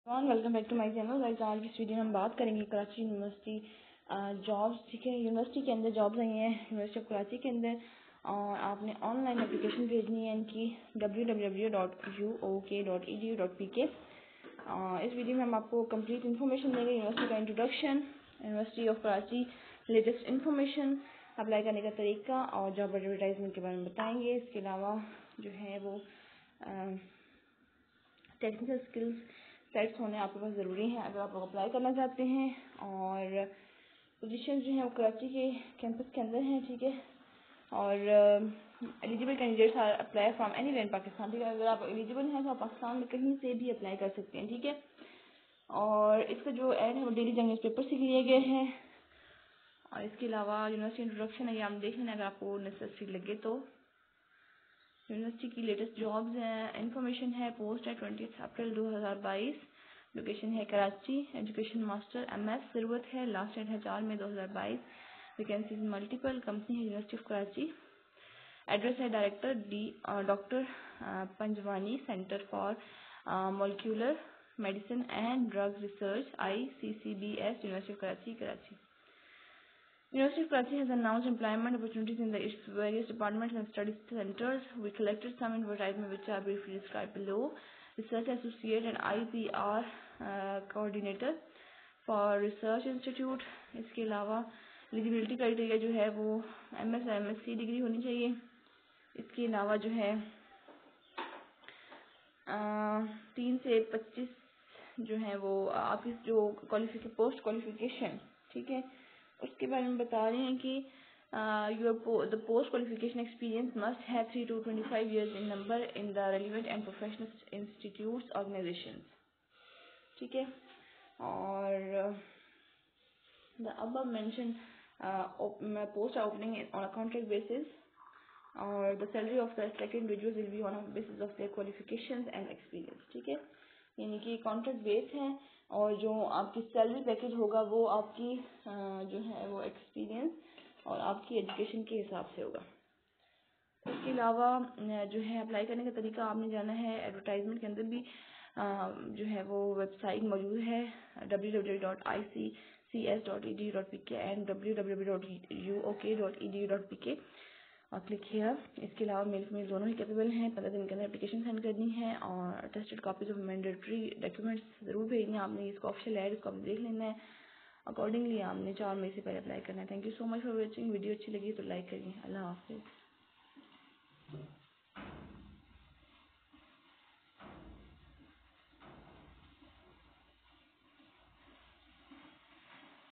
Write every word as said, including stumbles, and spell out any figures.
Welcome back to my channel guys. آج کی اس video میں ہم بات کریں گے کراچی یونیورسٹی جابس. ٹھیک ہے, یونیورسٹی کے اندر جابس آئی ہیں یونیورسٹی آف کراچی کے اندر, اور آپ نے آن لائن اپلیکیشن بھیجنی ہے ان کی W W W dot U O K dot E D U dot P K. اس ویڈیو میں ہم آپ کو کمپلیٹ انفارمیشن دیں گے, یونیورسٹی کا introduction, university of Karachi latest information, apply کرنے کا طریقہ اور جاب ایڈورٹائزمنٹ کے بارے میں بتائیں گے. اس کے علاوہ جو ہے وہ ٹیکنیکل اسکلس سیٹس ہونے آپ کے پاس ضروری ہیں اگر آپ لوگ اپلائی کرنا چاہتے ہیں. اور پوزیشن جو ہیں وہ کراچی کے کیمپس کے اندر ہیں. ٹھیک ہے, اور eligible candidates are apply from anywhere in Pakistan. ٹھیک ہے, اگر آپ ایلیجیبل ہیں تو آپ پاکستان میں کہیں سے بھی اپلائی کر سکتے ہیں. ٹھیک ہے, اور اس کا جو ایڈ ہے وہ ڈیلی جنگ نیوز پیپر سے لیے گئے ہیں. اور اس کے علاوہ یونیورسٹی انٹروڈکشن ہے, یہ آپ دیکھ لیں اگر آپ کو نیسیسری لگے تو. یونیورسٹی کی لیٹسٹ جابز ہیں, انفارمیشن ہے, پوسٹ ہے ٹوئنٹی اپریل دو ہزار بائیس, لوکیشن ہے Karachi, education master M S ضرورت ہے, لاسٹ ڈیٹ ہے چار مئی دو ہزار بائیس, ویکینسیز ملٹیپل, کمپنی ہے یونیورسٹی آف کراچی, ایڈریس ہے director D doctor Panjwani centre for molecular medicine and drug research I C C B S, university of Karachi Karachi. University of Karachi has announced employment opportunities in the its various departments and study centers. We collected some advertisements which are briefly described below. Research Associate and I P R uh, Coordinator for Research Institute. اس کے علاوہ eligibility criteria جو ہے وہ M S M S C degree ہونی چاہیے. اس کے علاوہ جو ہے تین سے پچیس جو ہے وہ آپ اس جو کوالیفیکیشن پوسٹ کوالیفیکیشن, ٹھیک ہے, اس کے بارے میں بتا رہے ہیں کہ your the post qualification experience must have three to twenty five years in number in the relevant and professional institutes organisations. ٹھیک ہے, اور the above mention post are opening on a contract basis, اور the salary of the selected individuals will be on basis of their qualifications and experience. ٹھیک ہے, یعنی کہ contract بیس ہے, اور جو آپ کی سیلری پیکیج ہوگا وہ آپ کی جو ہے وہ ایکسپیرینس اور آپ کی ایجوکیشن کے حساب سے ہوگا. اس کے علاوہ جو ہے اپلائی کرنے کا طریقہ آپ نے جانا ہے, ایڈورٹائزمنٹ کے اندر بھی جو ہے وہ ویب سائٹ موجود ہے W W W dot I C C S dot E D U dot P K and W W W dot U O K dot E D U dot P K, اور click here. اس کے علاوہ male female دونوں ہی capable ہیں. پندرہ دن کے اندر application send کرنی ہے, اور tested copies of mandatory documents ضرور بھیجنا ہے آپ نے. اس کو آفیشیل ایڈ اس کو آپ نے دیکھ لینا ہے, اکارڈنگلی آپ نے چار مئی سے پہلے اپلائی کرنا ہے. Thank you so much for watching. Video اچھی لگی تو لائک کریے. اللہ حافظ.